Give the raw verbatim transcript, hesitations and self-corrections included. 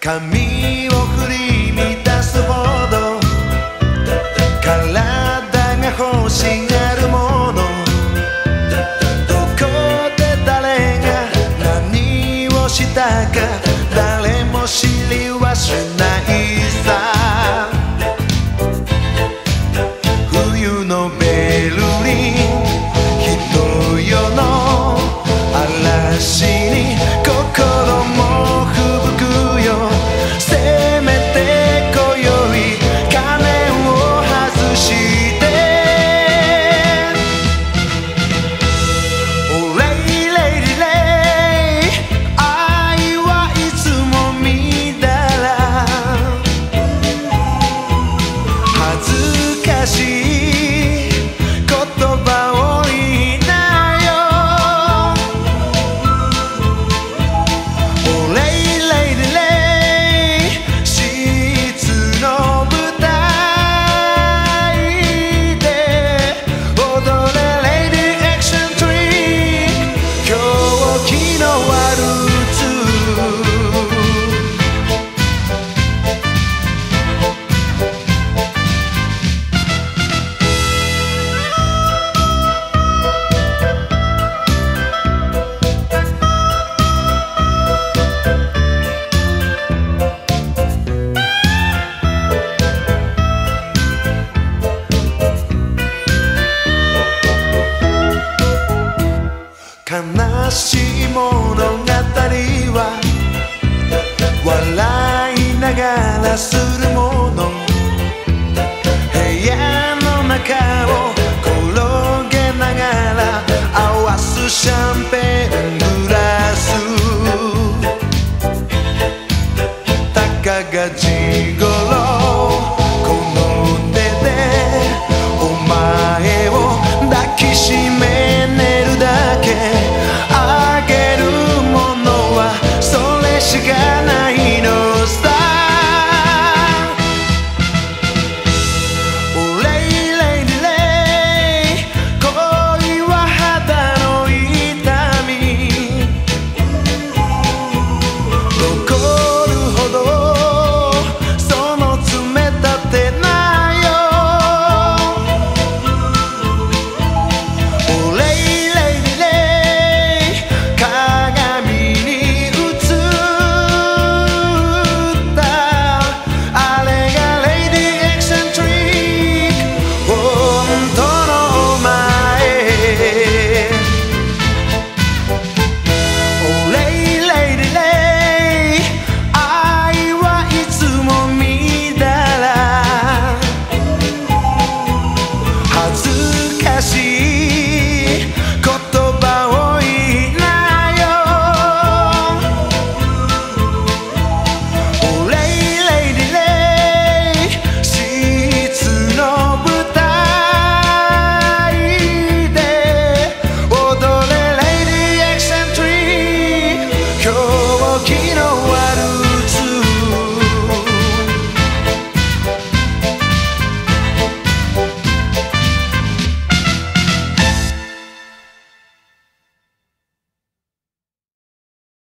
髪を振り乱すほど体が欲しがるもの、どこで誰が何をしたか誰も知りはしないさ。冬のベルリン、人世の嵐に心も吹くよ。せめて今宵仮面を外しておレイレイリレイ、愛はいつも見たら恥ずかしい悲しい物語は笑いながらするもの、部屋の中を転げながら合わすシャンペングラス、たかが地頃